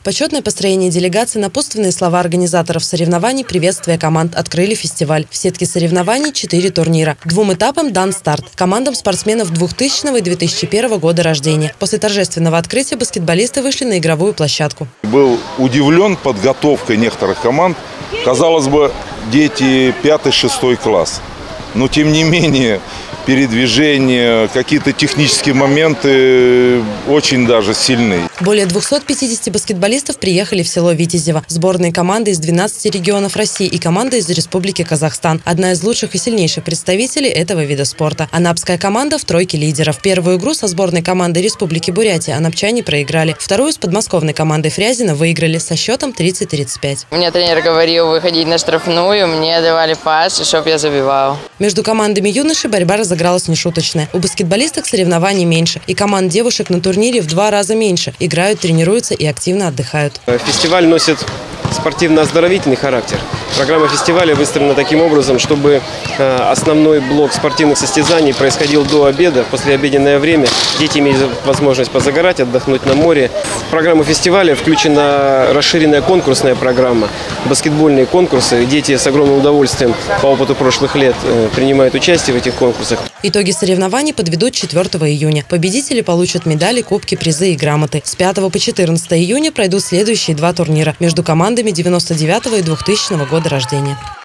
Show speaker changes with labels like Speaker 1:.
Speaker 1: Почетное построение делегации, напутственные слова организаторов соревнований, приветствие команд открыли фестиваль. В сетке соревнований 4 турнира. 2 этапам дан старт. Командам спортсменов 2000 и 2001 года рождения. После торжественного открытия баскетболисты вышли на игровую площадку.
Speaker 2: Был удивлен подготовкой некоторых команд. Казалось бы, дети 5-6 класс. Но тем не менее передвижение, какие-то технические моменты очень даже сильны.
Speaker 1: Более 250 баскетболистов приехали в село Витязево. Сборные команды из 12 регионов России и команда из Республики Казахстан. Одна из лучших и сильнейших представителей этого вида спорта. Анапская команда в тройке лидеров. Первую игру со сборной командой Республики Бурятия анапчане проиграли. Вторую с подмосковной командой Фрязино выиграли со счетом 30-35.
Speaker 3: Мне тренер говорил выходить на штрафную, мне давали пас, чтобы я забивал.
Speaker 1: Между командами юношей борьба разыгралась нешуточная. У баскетболисток соревнований меньше. И команд девушек на турнире в 2 раза меньше. Играют, тренируются и активно отдыхают.
Speaker 4: Фестиваль носит спортивно-оздоровительный характер. Программа фестиваля выстроена таким образом, чтобы основной блок спортивных состязаний происходил до обеда. В послеобеденное время дети имеют возможность позагорать, отдохнуть на море. В программу фестиваля включена расширенная конкурсная программа. Баскетбольные конкурсы. Дети с огромным удовольствием по опыту прошлых лет принимают участие в этих конкурсах.
Speaker 1: Итоги соревнований подведут 4 июня. Победители получат медали, кубки, призы и грамоты. С 5 по 14 июня пройдут следующие 2 турнира между командами 99 и 2000 года рождения.